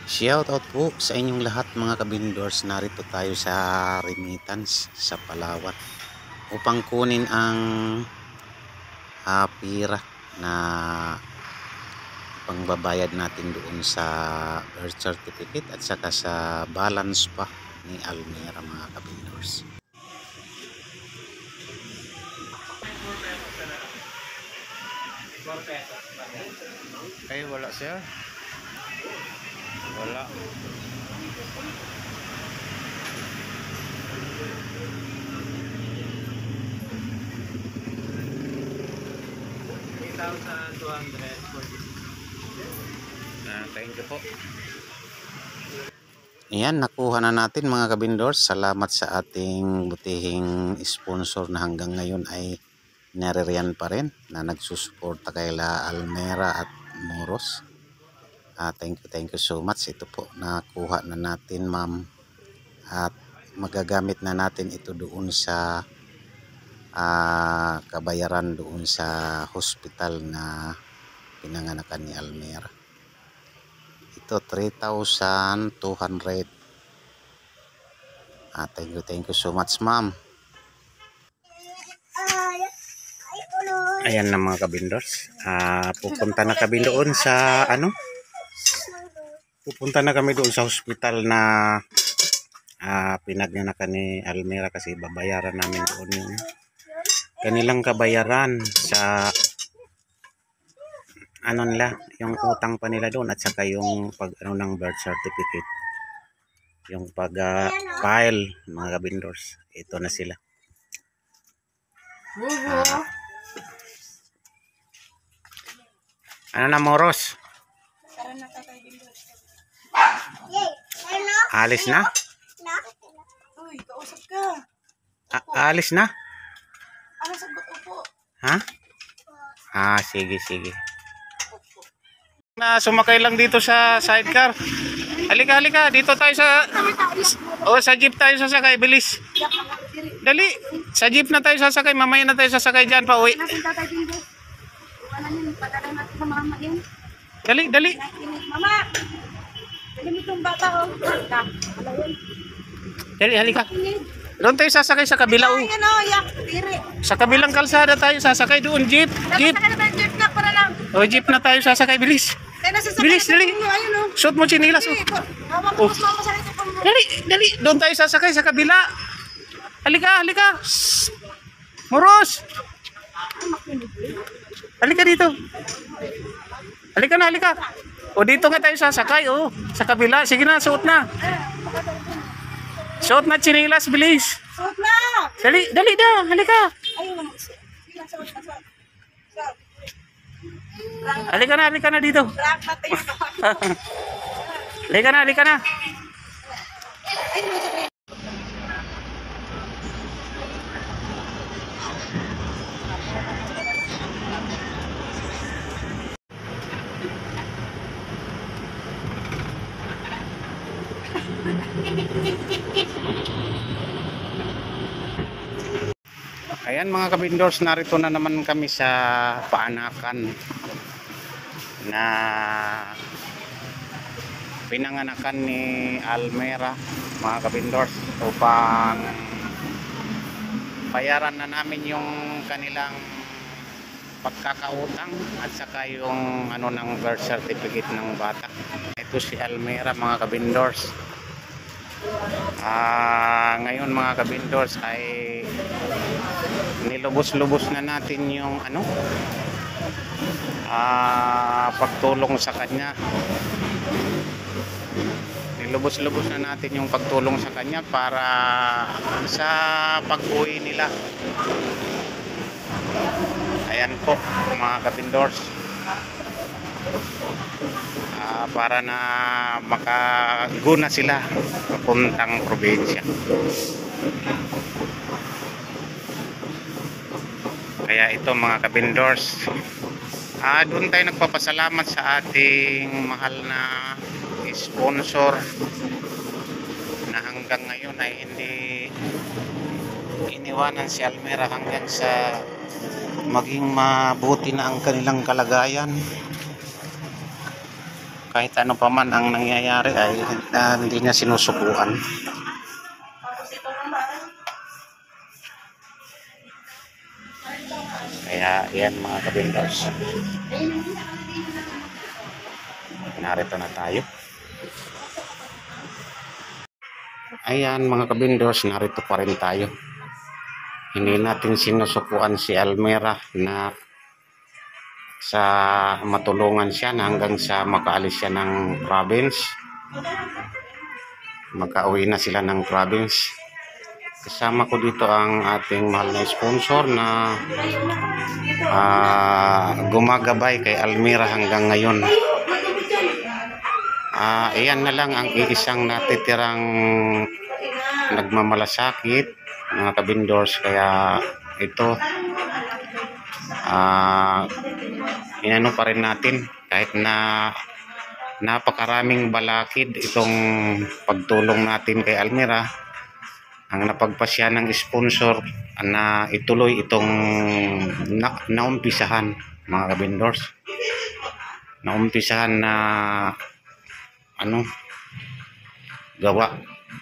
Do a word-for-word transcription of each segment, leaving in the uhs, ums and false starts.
Shout out po sa inyong lahat mga kabindors. Narito tayo sa Remittance sa Palawan upang kunin ang uh, pira na pangbabayad natin doon sa birth certificate at saka sa balance pa ni Almera mga kabindors. Ay, wala siya. Wala. three thousand two hundred forty. Ah, thank you po. Ayan, nakuha na natin mga kabindors. Salamat sa ating butihing sponsor na hanggang ngayon ay naririyan pa rin na nagsusuporta kay La Almera at Moros. Uh, thank you, thank you so much. Ito po, nakuha na natin ma'am. At magagamit na natin ito doon sa uh, kabayaran doon sa hospital na pinanganakan ni Almera. Ito three thousand two hundred. Ah, thank you, thank you so much ma'am. Ayan na mga kabindors. Ah, pupunta na kami doon sa ano? Pupunta na kami doon sa hospital na ah, pinagnanakan ni Almera kasi babayaran namin doon yung kanilang kabayaran sa ano nila, yung utang pa nila doon at saka yung pag ano ng birth certificate, yung pag uh, file mga kabindors. Ito na sila. Ah, ano na Moros? Alis na? Uy, kausap ka. A alis na? Ano sagot upo? Ha? Ah, sige, sige. Na sumakay lang dito sa sidecar. Halika, halika. Dito tayo sa oh, sa jeep tayo sasakay. Bilis. Dali. Sa jeep na tayo sasakay. Mamaya na tayo sasakay diyan pa uwi. Dali, dali. Mama. Dali mo itong bata oh. Dali, halika. Doon tayo sasakay sa kabila oh. Ayan oh, yak. Tiri. Sa kabilang kalsada tayo sasakay doon. Jeep, jeep. Jeep na para lang. Oh, jeep na tayo sasakay. Bilis. Bilis, dali. Ayun oh. Suot mo chinilas oh. Hawak mo mama sa ito. Dali, dali. Doon tayo sasakay sa kabila. Halika, halika. Shhh. Moros. Halika dito. Halika na, halika. O dito nga tayo sasakay oh. Sa kabila. Sige na, suot na. Suot na chinilas, bilis. Suot na. Dali, dali na. Halika. Ayun. Suot na, suot. Halika na, halika na dito. Rank natin ito. Halika na, halika na. Ayan mga kabindors, narito na naman kami sa paanakan na pinanganakan ni Almera mga kabindors upang bayaran na namin yung kanilang pagkakautang at saka yung ano ng birth certificate ng bata. Ito si Almera mga kabindors. Ah, ngayon mga kabindors ay nilubos-lubos na natin yung ano ah, pagtulong sa kanya. Nilubos-lubos na natin yung pagtulong sa kanya para sa pag-uwi nila. Ayan po mga kabindors. Uh, para na makaguna sila papuntang probinsya. Kaya ito mga kabindors, uh, doon tayo nagpapasalamat sa ating mahal na sponsor na hanggang ngayon ay hindi iniwanan si Almera hanggang sa maging mabuti na ang kanilang kalagayan. kahit ano pa man ang nangyayari ay uh, hindi niya sinusukuan. Tapos ito naman. Kaya yan mga kabindors. Narito na tayo. Ayan mga kabindors, narito pa rin tayo. Hindi natin sinusukuan si Almera na sa matulungan siya na hanggang sa makaalis siya ng province. Magka-uwi na sila ng province. Kasama ko dito ang ating mahal na sponsor na uh, gumagabay kay Almera hanggang ngayon. Uh, iyan na lang ang iisang natitirang nagmamalasakit mga kabindors. Kaya ito uh, inano pa rin natin kahit na napakaraming balakid itong pagtulong natin kay Almera. Ang napagpasya ng sponsor na ituloy itong na, naumpisahan mga kabindors. Naumpisahan na ano gawa.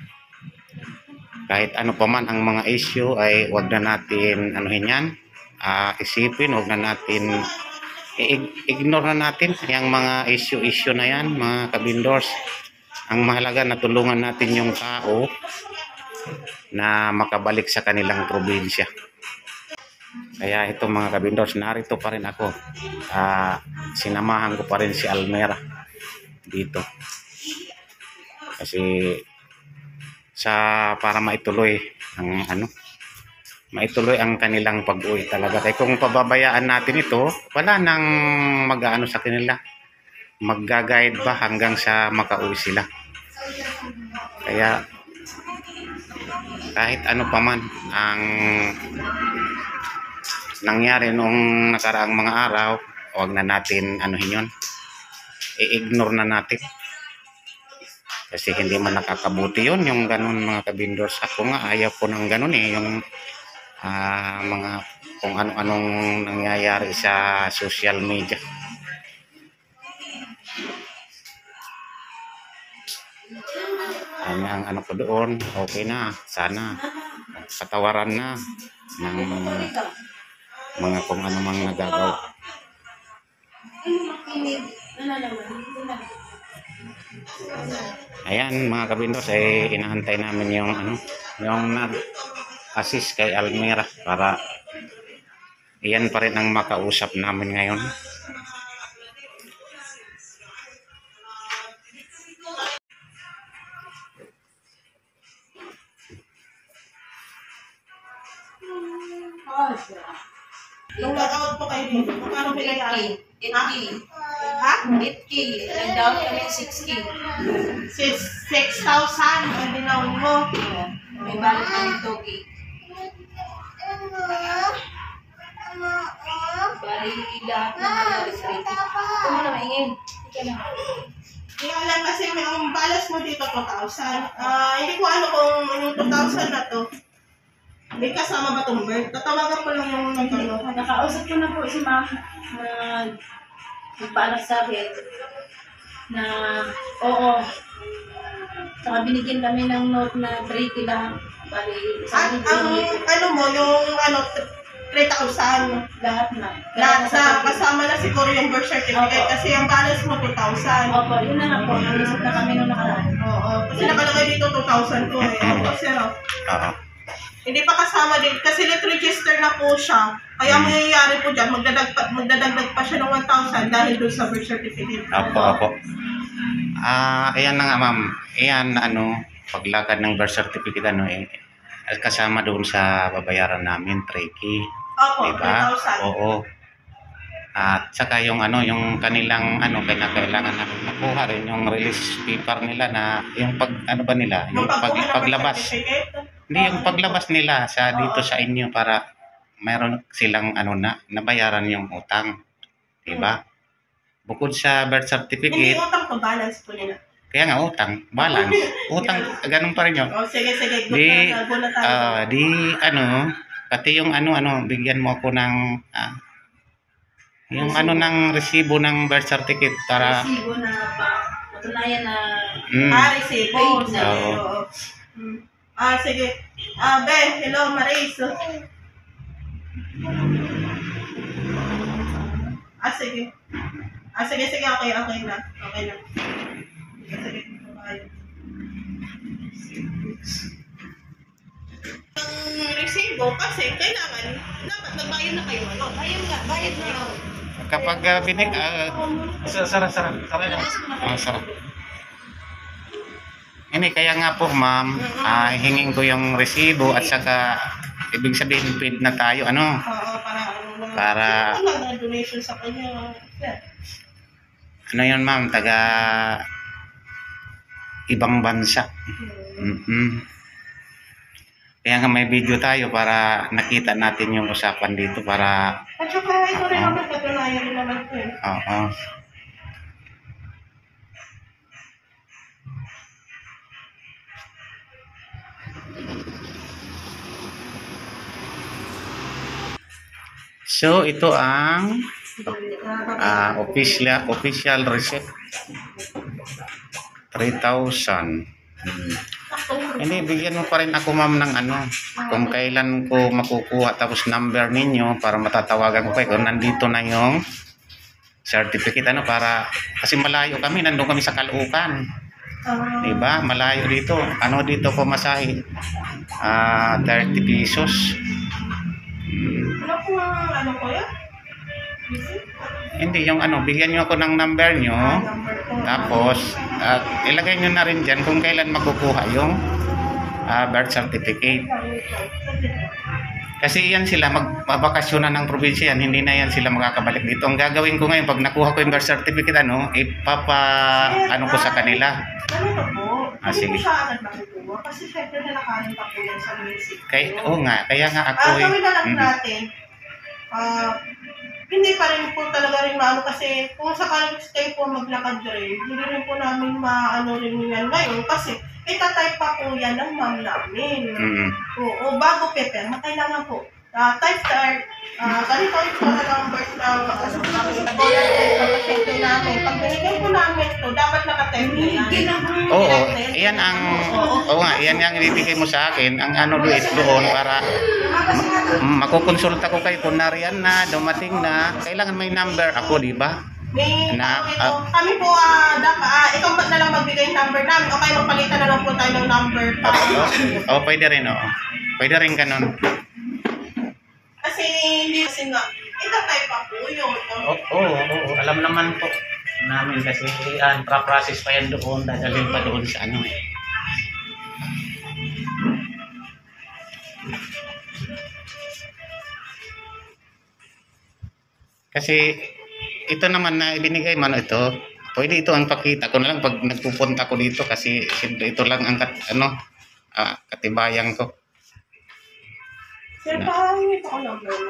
Kahit ano pa man ang mga issue ay wag na natin anuhin yan, uh, isipin, wag na natin i-ignore na natin yung mga issue-issue na yan mga kabindors. Ang mahalaga na tulungan natin yung tao na makabalik sa kanilang probinsya. Kaya ito mga kabindors, narito pa rin ako. Uh, sinamahan ko pa rin si Almera dito. Kasi sa para maituloy ang ano, maituloy ang kanilang pag-uwi talaga. Kaya kung pababayaan natin ito, wala nang mag-aano sa kanila. Magga-guide ba hanggang sa makauwi sila. Kaya kahit ano pa man ang nangyari noong nakaraang mga araw, huwag na natin anuhin yun. I-ignore na natin. Kasi hindi man nakakabuti yun, yung ganun mga kabindors. Ako nga, ayaw ko ng ganun eh. Yung uh, mga kung ano-anong nangyayari sa social media. Ang, ang ano ko doon, okay na. Sana patawaran na ng mga kung ano mang nagagawa. Ayan mga kabindors, ay eh, inaantay namin yung ano, yung nag-assist kay Almera para iyan pa rin ang makausap namin ngayon. Nung nag-out po kayo dito, magkano pinayari? eight K. Ha? eight K. Nag-down kami six K. six thousand ang dinaon mo. May balik kami two K. Bali lahat ng mga restricted. Ito mo na maingin. Ika na. Hindi ko alam kasi may ang balas mo dito two thousand. Ah, hindi ko ano kung yung two thousand na to. May kasama ba itong bird? Tatawagan ko lang yung nagkano. Nakausap ko na po si ma'am na nagpaanak sa akin na oo. Saka binigyan kami ng note na three K lang. Bali, At isang ang libo. ano mo, yung ano, three thousand. Lahat na. Lahat sa na kasama na siguro yung birth certificate Opo. kasi ang balance mo two thousand. Opo, yun na nga po. Naisip na kami nung nakaraan. Oo. Kasi nakalagay dito two thousand ko eh. Opo, sir. oh. Oo. Hindi pa kasama din kasi let register na po siya. Kaya ang mangyayari po dyan, magdadag pa, magdadagdag pa siya ng one thousand dahil doon sa birth certificate. Apo, apo. Ah, ayan na nga ma'am. Ayan ano, paglakad ng birth certificate ano eh kasama doon sa babayaran namin three K. Opo, Diba? three thousand. Oo. At saka yung ano, yung kanilang ano, kailangan namin makuha rin yung release paper nila na yung pag ano ba nila, yung pag, pagkuha ng birth paglabas. certificate, Hindi yung paglabas nila sa dito sa inyo para mayroon silang ano na nabayaran yung utang. Diba? Bukod sa birth hindi certificate, utang to balance po nila. kaya nga utang, balance. Utang, ganun pa rin yun. O, sige, sige. Good Di, na, good na tayo. ah, di, ano, pati yung ano, ano, bigyan mo ako ng, ah, Yung ano ng resibo ng birth certificate para... Resibo na pa, patunayan na Mm. Ah, resibo. Paid Sige, na. Oo. oo. Mm. Ah, sige. Ah, Ben, hello, Maris. Ah, sige. Ah, sige, sige, okay, okay na. Okay na. Ah, sige, okay. Ang resibo kasi kailangan dapat nagbayad na kayo. Ano? Bayad nga, bayad na. Kapag uh, binig... Uh, sara, sara, sara. Sara lang. Oh, sara. Hindi, kaya nga po ma'am, ah, hingin ko yung resibo at saka ibig sabihin paid na tayo, ano? Oo, para ano naman. Para... Wala na donation sa kanya. Yeah. Ano yun ma'am, taga ibang bansa. Mm-mm. Kaya nga may video tayo para nakita natin yung usapan dito para... At saka ito rin naman, patunayan rin naman ko eh. Oo. So ito ang ah, official official receipt three thousand. Hmm. Hindi, bigyan mo pa rin ako ma'am ng ano, kung kailan ko makukuha tapos number ninyo para matatawagan ko kayo kung nandito na yung certificate, ano, para kasi malayo kami, nandun kami sa Caloocan, Ah, diba, malayo dito, ano dito ko masahe, ah, thirty pesos. Hmm. ano po ang ano ko yan? Hindi, yung ano, bigyan nyo ako ng number nyo. Number ko. Tapos, at ilagay nyo na rin dyan kung kailan makukuha yung ah, birth certificate. Kasi yan sila, magbabakasyon na ng probinsya yan, hindi na yan sila makakabalik dito. Ang gagawin ko ngayon, pag nakuha ko yung birth certificate, ano, ipapa, ano ko sa kanila. Ano na po? Ah, Hindi sige. ko siya agad makukuha kasi syempre nalakarin pa po yan sa music. Kay, oo nga, kaya nga ako Ah, eh. gawin na lang Mm. natin. Ah, hindi pa rin po talaga rin maano kasi kung sakaling kayo po maglakad rin, hindi rin po namin maano rin yan ngayon kasi itatype pa po yan ng ma'am namin. Mm. Oo, bago paper, kailangan po. Ah, type start, ah, ganito ito na number ng kasama namin, ng pasyente namin. Pag binigyan po namin ito, dapat nakatype na yan. Oo, iyan ang, oo nga, iyan ang ibibigay mo sa akin, ang ano doon, doon para ma- makukonsulta ko kayo kung nariyan na, dumating na, kailangan may number ako, di ba? May, Na, ano ito, ah, kami po, ah, dapat, ah, ikaw ba na lang magbigay ng number namin o kaya magpalitan na lang po tayo ng number pa. Oo, pwede rin, oo. Pwede rin ganun. Kasi hindi kasi nga, itatype pa po yun. Oo, oo, oo, alam naman po namin kasi ang pra-process pa yan doon, dadalhin pa doon sa ano eh. Kasi ito naman na ibinigay man ito, pwede ito ang pakita ko na lang pag nagpupunta ko dito kasi siyempre ito lang ang kat, ano, ah, katibayan ko. Sir, paano ito ko number mo?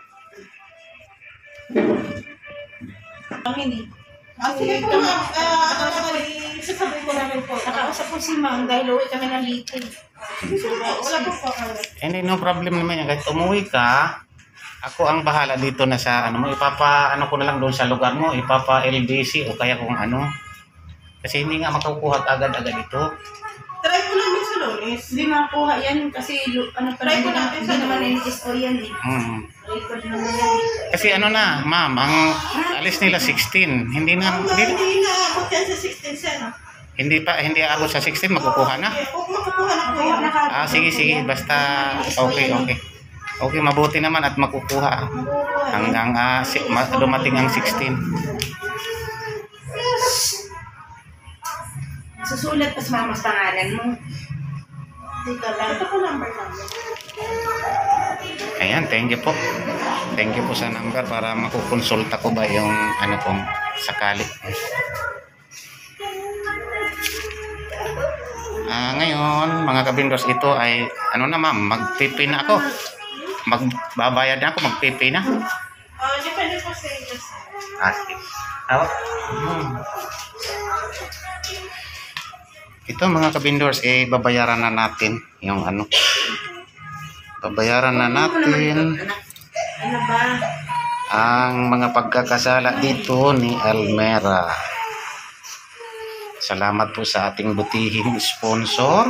Ang hindi. Ah, sige po ma'am, ah, ano naman, isasabihin ko namin po. Nakausap ko si ma'am dahil uwi kami ng litid. Wala po po kami. Hindi, no problem naman yan. Kahit umuwi ka, ako ang bahala dito na sa ano mo, ipapa ano ko na lang doon sa lugar mo, ipapa L B C o kaya kung ano. Kasi hindi nga makukuha agad-agad ito. Try ko namin sa Lunes. Hindi makakuha yan kasi lu- ano pa Try hindi ko naman, natin hindi sa naman Lunes. N S O yan eh. Hmm. Record naman yan eh. Kasi ano na, ma'am, ang alis nila sixteen. Hindi na, Ang hindi, hindi na abot yan sa sixteen sen. hindi pa, hindi abot sa sixteen, makukuha na. Kung makukuha na po yan. Ah, sige, sige, basta, okay, okay. Okay, mabuti naman at makukuha. Hanggang ah, si, ma- dumating ang sixteen. Susulat pa sa mama's pangalan mo. Dito lang. Ito po number namin. Ayan, thank you po. Thank you po sa number para makukonsulta ko ba yung ano kung sakali. Ah, ngayon, mga kabindors, ito ay ano na ma'am, magpipi na ako. Magbabayad na ako, magpipi na. Ah, depende po sa inyo. sir. Ah, sige. Ah, hmm. Ito mga kabindors, eh babayaran na natin yung ano. Babayaran na natin. Ano ba? ang mga pagkakasala dito ni Almera. Salamat po sa ating butihing sponsor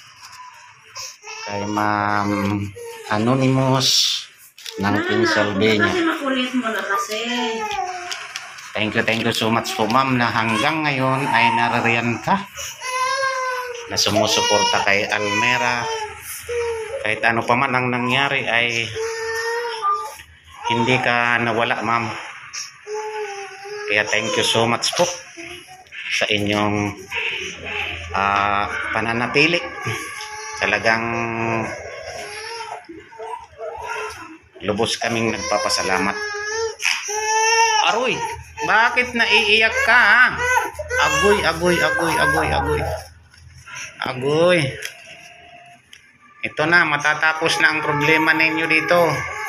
kay Ma'am Anonymous ng Pennsylvania. Kasi makulit mo na kasi. Thank you, thank you so much po ma'am na hanggang ngayon ay naririyan ka na sumusuporta kay Almera. Kahit ano pa man ang nangyari ay hindi ka nawala ma'am. Kaya thank you so much po sa inyong uh, pananatili. Talagang lubos kaming nagpapasalamat. Aroy, bakit naiiyak ka ha? Agoy, agoy, agoy, agoy, agoy. Agoy. Ito na, matatapos na ang problema ninyo dito.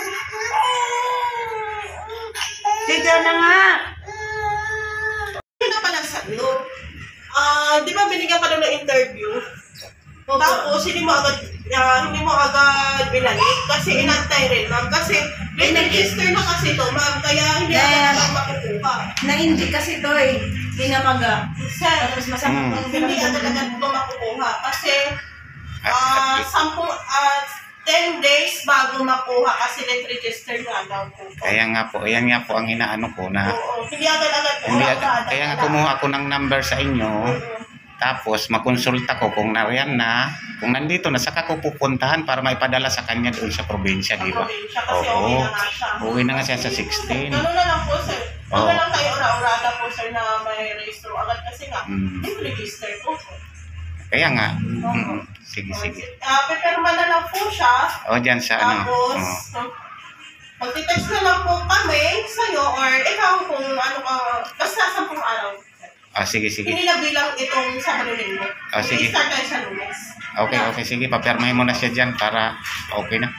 Dito na nga. Hindi na pala sa loob. Ah, di ba binigyan ka doon ng interview? Tapos, hindi mo agad, ah, hindi mo agad binalik kasi inantay rin, ma'am. Kasi, may register na kasi to, ma'am. Kaya hindi Kaya- agad makukuha. Na hindi kasi to eh. Hinamaga. Sir, Tapos masama Hmm. pang hindi agad agad ito makukuha. Kasi, ah, sampung, ah, ten days bago makuha kasi net register na daw po. Kaya nga po, ayan nga po ang inaano ko na Oo, hindi agad-agad po. hindi, agad, kaya nga agad. kumuha ako ng number sa inyo. Tapos makonsulta ko kung nariyan na, kung nandito na, saka ko pupuntahan para maipadala sa kanya doon sa probinsya, di ba? Siya kasi Oo. okay na nga siya. Uwi na nga siya sa sixteen. Gano'n na lang po, sir. Huwag Oo. na lang kayo ura-urada po, sir, na may registro agad kasi nga, Mm. hindi register po. Kaya nga. Mm, sige, sige. Ah, pipirma na lang po siya. O, dyan sa ano. Tapos, Oo. magtitext na lang po kami sa'yo or ikaw kung ano ka, basta sampung araw. Ah, sige, sige. Hindi na bilang itong Sabado Linggo. Ah, sige. I-start tayo sa Lunes. Okay, okay, sige. Papirmahin mo na siya dyan para okay na.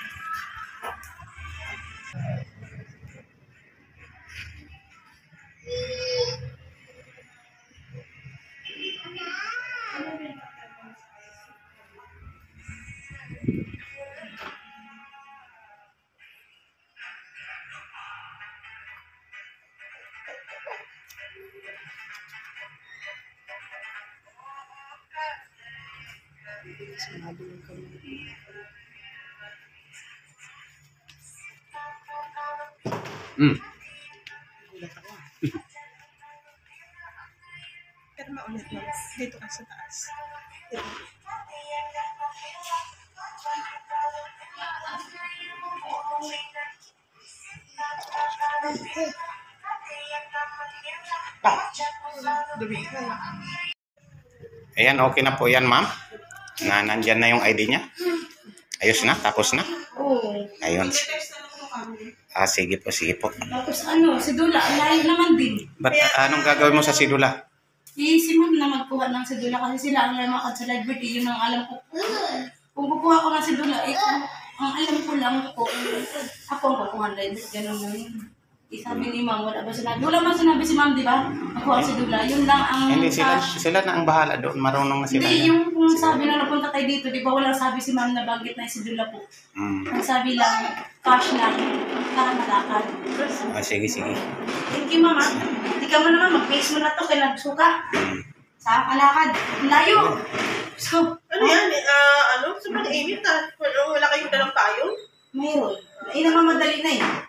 Mm. Pirma ulit lang. Dito ka sa taas. Ayan, okay na po yan, ma'am. Na nandyan na yung I D niya. Ayos na, tapos na. Oo. Ayun. I-text na lang po kami. Ah, sige po, sige po. Tapos ano, si Dula, layo naman din. Ba't anong gagawin mo sa sidula? Eh, si Ma'am na magkuha ng sidula kasi sila ang lamakad sa library, yun ang alam ko. Kung kukuha ko ng sidula, eh, kung, ang alam ko lang ko, ako ang kukuha ng library, ganun na yun. Eh, sabi ni Ma'am, wala ba sinabi? Wala ba sinabi si Ma'am, di ba? Magkuha si Dula, yun lang ang Hindi, sila, cash. sila na ang bahala doon. Marunong na sila. Hindi, yan. yung kung sabi na napunta tayo dito, di ba walang sabi si Ma'am na banggit na yung sidula po. Mm. Ang sabi lang, cash lang, kakamalakad. Ah, sige, sige. Thank you, Mama. Hindi ka mo naman, mag-face mo na to, kaya nagsuka. Mm. Sa kalakad. Ang layo. So, Ano yan? eh, Ah, ano? Sa mga init ah. Wala, wala kayong dalang payon? mayroon. Ay, namamadali na eh.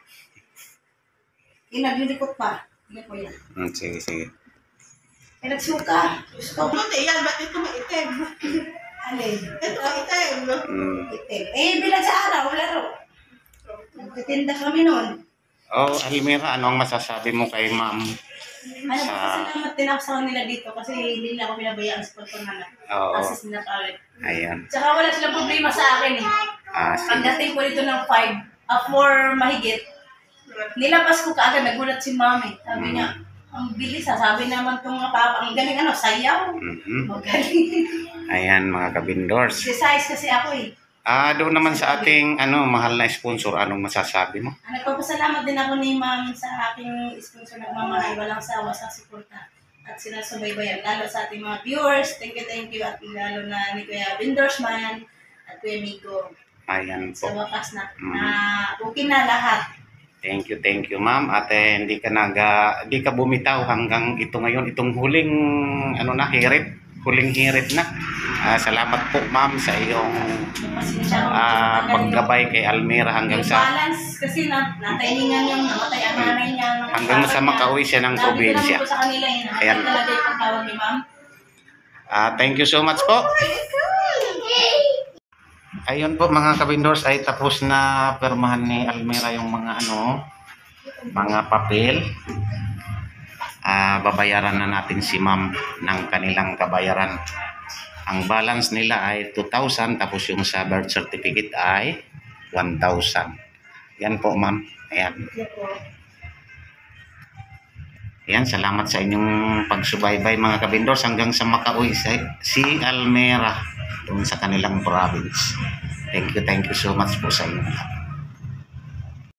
Inaglilikot pa. Hindi po yan. Mm, sige, sige. Kaya nagsuka. Gusto ko. Buti yan, ba't ito maitim? Alin? Ito maitim. Mm. Itim. Eh, bilang sa araw, laro. Nagtitinda kami noon. Oh, Almera, ano ang masasabi mo kay ma'am? Ano, Sa- salamat din ako sa kanila dito kasi hindi nila ako pinabayaan sa pagpanganak. Oo. Kasi sinakalit. Ayan. Tsaka wala silang problema sa akin eh. Ah, sige. Pagdating ko dito ng five, uh, four mahigit, nilabas ko kaagad, nagulat si mami. Sabi niya, ang bilis ha, sabi naman tong mga papa, ang galing ano, sayaw. Mhm. Magaling. Ayan, mga kabindors. Exercise kasi ako eh. Ah, doon naman sa ating ano mahal na sponsor, anong masasabi mo? Ah, Nagpapasalamat din ako ni ma'am sa aking sponsor na mamahal, walang sawa sa suporta at sinasubaybayan, lalo sa ating mga viewers. Thank you, thank you. At lalo na ni Kuya Bindorsman at Kuya Migo. Ayan po. Sa wakas na, Mm. na okay na lahat. Thank you, thank you, ma'am. At eh, hindi ka naga, hindi ka bumitaw hanggang ito ngayon, itong huling ano na hirit, huling hirit na. Ah, salamat po, ma'am, sa iyong Pasensya mo. ah, paggabay kay Almira hanggang sa balance kasi na, natainingan yung namatay ang nanay niya. nung hanggang sa asawa niya. makauwi siya ng Sabi ko probinsya. naman po sa kanila eh, namatay Ayan. talaga yung pagtawag ni ma'am. Ah, thank you so much po. Ayun po mga kabindors, ay tapos na permahan ni Almira yung mga ano, mga papel. Ah, babayaran na natin si ma'am ng kanilang kabayaran. Ang balance nila ay two thousand, tapos yung sa birth certificate ay one thousand. Yan po ma'am. Ayan. Ayan, salamat sa inyong pagsubaybay mga kabindors hanggang sa makauwi si, si Almira doon sa kanilang province. Thank you, thank you so much po sa inyo.